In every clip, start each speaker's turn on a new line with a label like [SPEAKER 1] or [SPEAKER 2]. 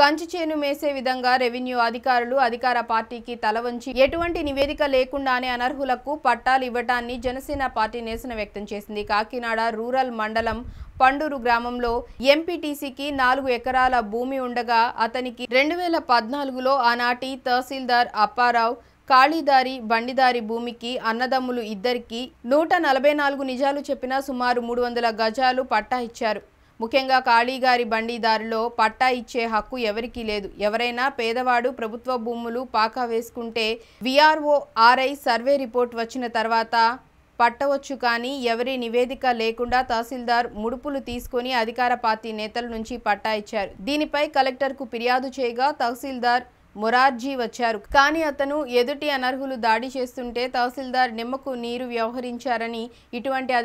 [SPEAKER 1] కంచి చేను మేసే విధంగా రెవెన్యూ అధికారులు అధికార పార్టీకి తలవంచి ఎటువంటి నివేదిక లేకుండానే అనర్హులకు పట్టాలు ఇవ్వటాన్ని జనసేన పార్టీ నిరసన వ్యక్తం చేసింది. కాకినాడ రూరల్ మండలం పండూరు గ్రామంలో ఎంపీటీసీకి 4 ఎకరాల భూమి ఉండగా అతనికి 2014లో ఆనాటి తహసీల్దార్ అప్పారావు కాళీదారి బండిదారి భూమికి అన్నదమ్ములు ఇద్దరికి 144 నిజాలు చెప్పిన సుమారు 300 గజాలు పట్టా ఇచ్చారు. ముఖ్యంగా కాళీగారి బండిదారిలో పట్టా ఇచ్చే హక్కు ఎవరికీ లేదు. ఎవరైనా పేదవాడు ప్రభుత్వ భూములు పాకా వేసుకుంటే విఆర్ఓ ఆర్ఐ సర్వే రిపోర్ట్ వచ్చిన తర్వాత పట్టవచ్చు. కానీ ఎవరి నివేదిక లేకుండా తహసీల్దార్ ముడుపులు తీసుకొని అధికార పార్టీ నేతల నుంచి పట్టా ఇచ్చారు. దీనిపై కలెక్టర్కు ఫిర్యాదు చేయగా తహసీల్దార్ మొరార్జీ వచ్చారు. కానీ అతను ఎదుటి అనర్హులు దాడి చేస్తుంటే తహసీల్దార్ నిమ్మకు నీరు వ్యవహరించారని ఇటువంటి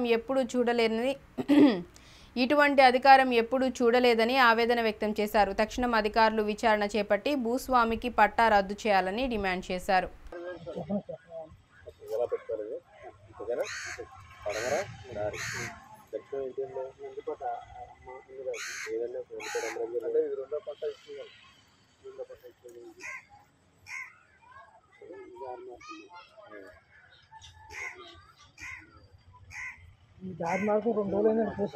[SPEAKER 1] అధికారం ఎప్పుడూ చూడలేదని ఆవేదన వ్యక్తం చేశారు. తక్షణం అధికారులు విచారణ చేపట్టి భూస్వామికి పట్టా రద్దు చేయాలని డిమాండ్ చేశారు.
[SPEAKER 2] దారి మార్గం 2 రోజులైనా పోసి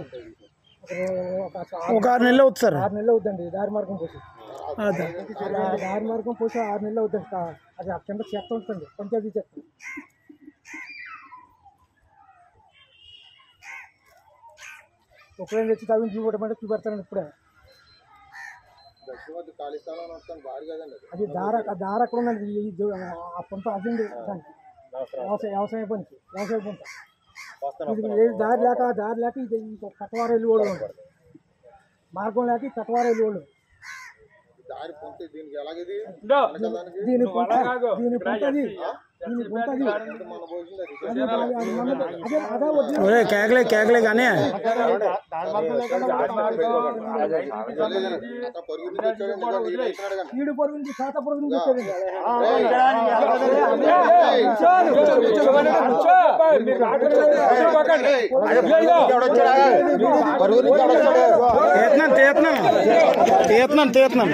[SPEAKER 3] ఒక 6 నెలలు అవుతుంది సార్.
[SPEAKER 2] 6 నెలలు అవుతుందండి దారి మార్గం పోసి. దారి మార్గం పోసి 6 నెలలు అవుతుంది. అది కింద చెత్త ఉంటుంది, పంచాయతీ చెత్త. ఒకవేళ తెచ్చి తగ్గి చూపెట్టమంటే చూపెడతానండి. ఇప్పుడే అది దారి అక్కడ ఉందండి. ఆ పంట అదండి వ్యవసాయ పనికి పంట. ఇది దారి లేక ఇది కట్టవారు వెళ్ళి వాళ్ళు ఉంటారు. మార్గం లేక కట్టవారు వెళ్ళి వాళ్ళు
[SPEAKER 3] కేకలే కానీ
[SPEAKER 2] ఈడు పొరుగు నుంచి ఖాతా పొరుగు నుంచి వచ్చేది.
[SPEAKER 3] తీస్తున్నాను